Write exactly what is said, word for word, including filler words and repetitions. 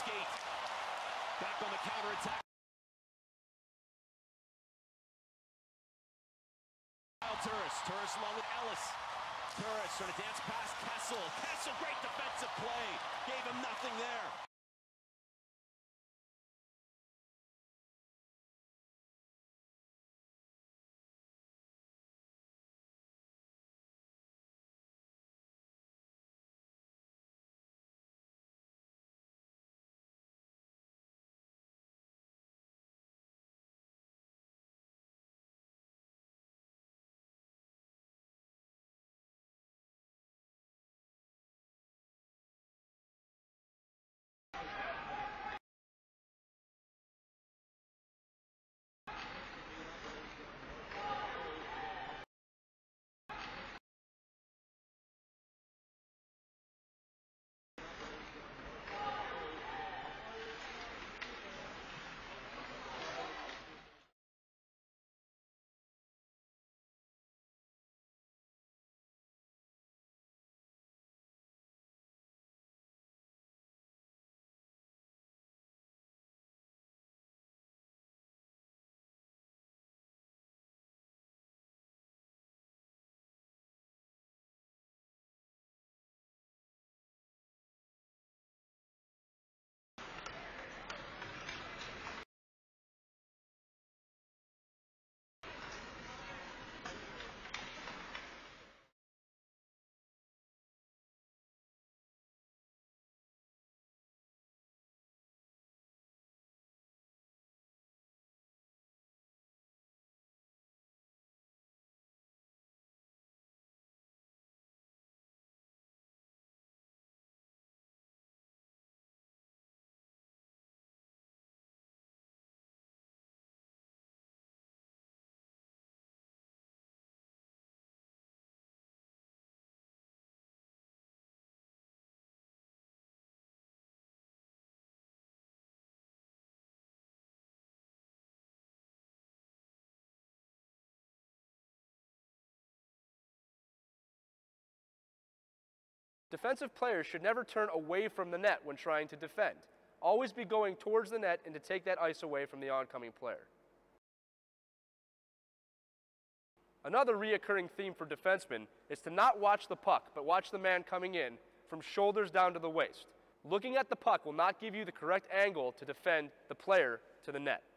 skate. Back on the counterattack. Turris, Turris along with Ellis. Turris trying to dance past Kessel. Kessel, great defensive play. Gave him nothing there. Defensive players should never turn away from the net when trying to defend. Always be going towards the net and to take that ice away from the oncoming player. Another reoccurring theme for defensemen is to not watch the puck, but watch the man coming in from shoulders down to the waist. Looking at the puck will not give you the correct angle to defend the player to the net.